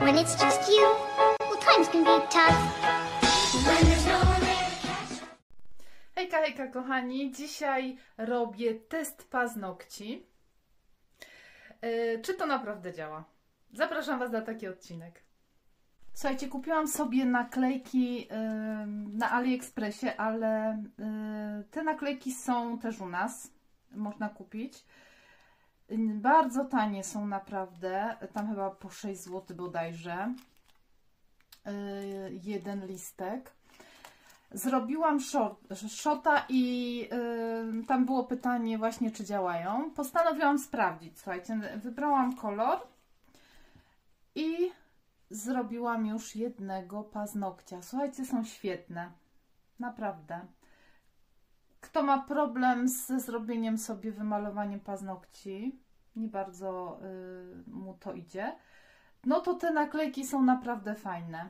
when it's just you, well, times can be tough. When there's no one there to catch. Hejka, hejka kochani, dzisiaj robię test paznokci. Czy to naprawdę działa? Zapraszam Was na taki odcinek. Słuchajcie, kupiłam sobie naklejki na AliExpressie, ale te naklejki są też u nas. Można kupić. Bardzo tanie są naprawdę. Tam chyba po 6 zł bodajże. Jeden listek. Zrobiłam shota i tam było pytanie właśnie, czy działają. Postanowiłam sprawdzić. Słuchajcie, wybrałam kolor i zrobiłam już jednego paznokcia. Słuchajcie, są świetne. Naprawdę. Kto ma problem ze zrobieniem sobie, wymalowaniem paznokci, nie bardzo mu to idzie, no to te naklejki są naprawdę fajne.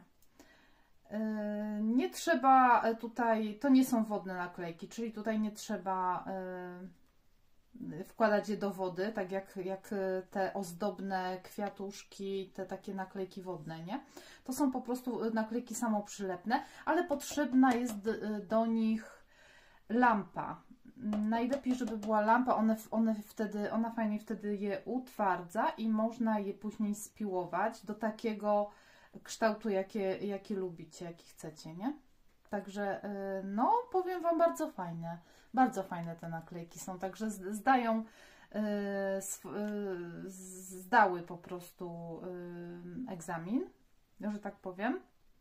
Nie trzeba tutaj, to nie są wodne naklejki, czyli tutaj nie trzeba wkładać je do wody, tak jak te ozdobne kwiatuszki, te takie naklejki wodne, nie? To są po prostu naklejki samoprzylepne, ale potrzebna jest do nich lampa. Najlepiej, żeby była lampa, ona fajnie wtedy je utwardza i można je później spiłować do takiego kształtu, jaki lubicie, jaki chcecie, nie? Także, no, powiem Wam, bardzo fajne te naklejki są, także zdały po prostu egzamin, że tak powiem.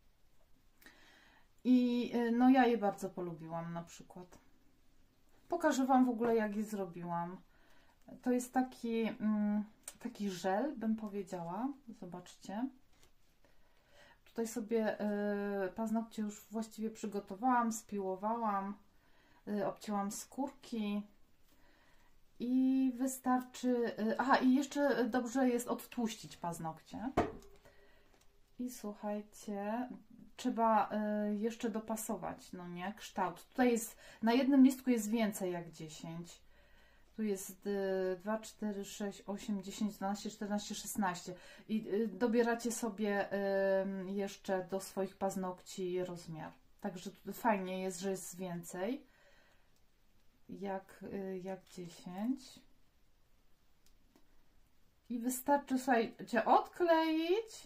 I no ja je bardzo polubiłam na przykład. Pokażę Wam w ogóle, jak je zrobiłam. To jest taki żel, bym powiedziała. Zobaczcie. Tutaj sobie paznokcie już właściwie przygotowałam, spiłowałam, obcięłam skórki i wystarczy... Aha, i jeszcze dobrze jest odtłuścić paznokcie. I słuchajcie, trzeba jeszcze dopasować, no nie, kształt. Tutaj jest, na jednym listku jest więcej jak 10. Tu jest 2, 4, 6, 8, 10, 12, 14, 16. I dobieracie sobie jeszcze do swoich paznokci rozmiar. Także fajnie jest, że jest więcej jak 10. I wystarczy, słuchajcie, odkleić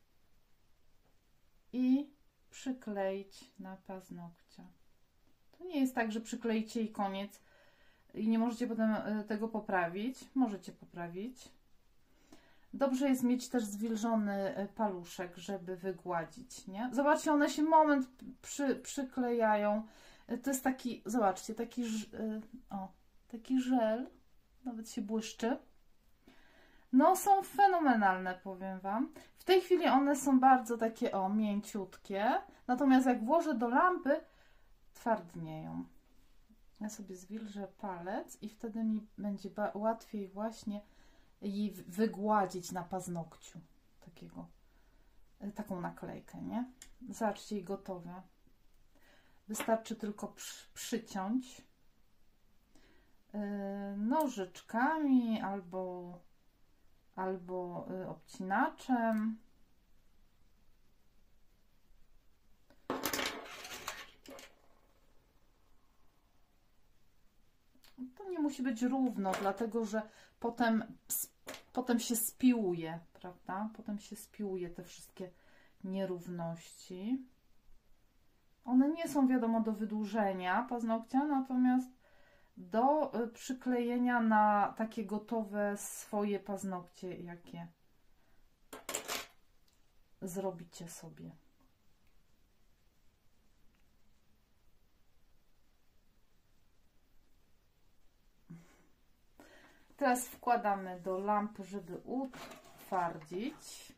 i przykleić na paznokcia. To nie jest tak, że przykleicie i koniec i nie możecie potem tego poprawić. Możecie poprawić. Dobrze jest mieć też zwilżony paluszek, żeby wygładzić, nie? Zobaczcie, one się moment przyklejają. To jest taki, zobaczcie, taki żel, nawet się błyszczy. No, są fenomenalne, powiem Wam. W tej chwili one są bardzo takie, mięciutkie. Natomiast jak włożę do lampy, twardnieją. Ja sobie zwilżę palec i wtedy mi będzie łatwiej właśnie jej wygładzić na paznokciu. Taką naklejkę, nie? Zobaczcie, i gotowe. Wystarczy tylko przyciąć nożyczkami albo obcinaczem. To nie musi być równo, dlatego że potem się spiłuje, prawda? Potem się spiłuje te wszystkie nierówności. One nie są, wiadomo, do wydłużenia paznokcia, natomiast do przyklejenia na takie gotowe swoje paznokcie, jakie zrobicie sobie. Teraz wkładamy do lampy, żeby utwardzić.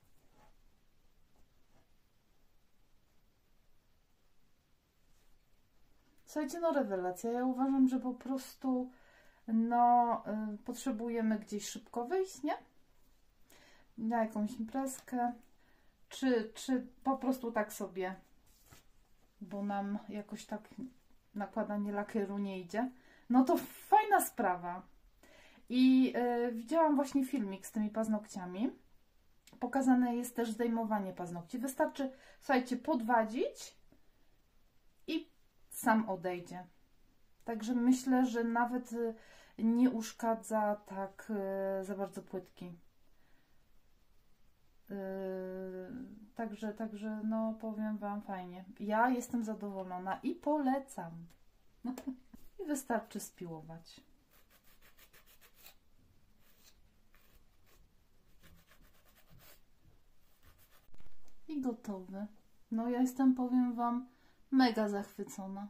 Słuchajcie, no rewelacja. Ja uważam, że po prostu potrzebujemy gdzieś szybko wyjść, nie? Na jakąś imprezkę. Czy po prostu tak sobie, bo nam jakoś tak nakładanie lakieru nie idzie. No to fajna sprawa. I widziałam właśnie filmik z tymi paznokciami. pokazane jest też zdejmowanie paznokci. Wystarczy, słuchajcie, podwadzić i sam odejdzie. Także myślę, że nawet nie uszkadza tak za bardzo płytki. Także no powiem Wam fajnie. Ja jestem zadowolona i polecam. I wystarczy spiłować. I gotowy. No ja jestem, powiem Wam, mega zachwycona.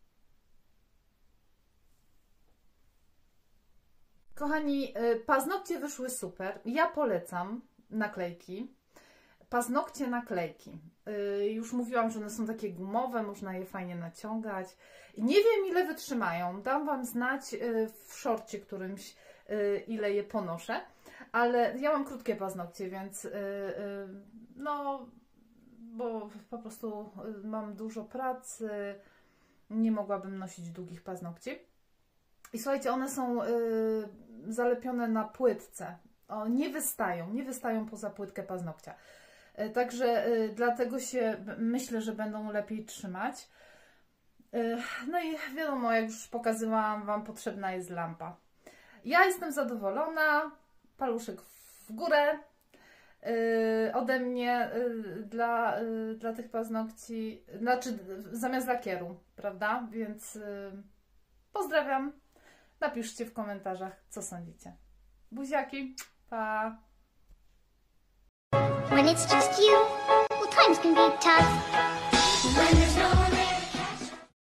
Kochani, paznokcie wyszły super. Ja polecam naklejki. Paznokcie naklejki. Już mówiłam, że one są takie gumowe, można je fajnie naciągać. Nie wiem, ile wytrzymają. Dam Wam znać w szorcie którymś, ile je ponoszę. Ale ja mam krótkie paznokcie, więc no, bo po prostu mam dużo pracy. Nie mogłabym nosić długich paznokci. I słuchajcie, one są zalepione na płytce. Nie wystają poza płytkę paznokcia. Także dlatego myślę, że będą lepiej trzymać. No i wiadomo, jak już pokazywałam Wam, potrzebna jest lampa. Ja jestem zadowolona. Paluszek w górę ode mnie dla tych paznokci, znaczy zamiast lakieru, prawda? Więc pozdrawiam. Napiszcie w komentarzach, co sądzicie. Buziaki, pa! When it's just you, well, times can be tough.